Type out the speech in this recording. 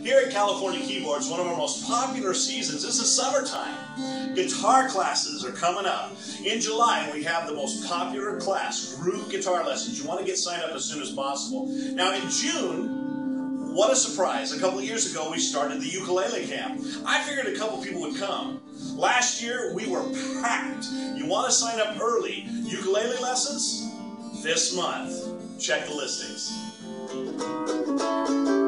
Here at California Keyboards, one of our most popular seasons is the summertime. Guitar classes are coming up. In July, we have the most popular class, group guitar lessons. You want to get signed up as soon as possible. Now in June, what a surprise. A couple of years ago, we started the Ukulele Camp. I figured a couple people would come. Last year, we were packed. You want to sign up early. Ukulele lessons? This month. Check the listings.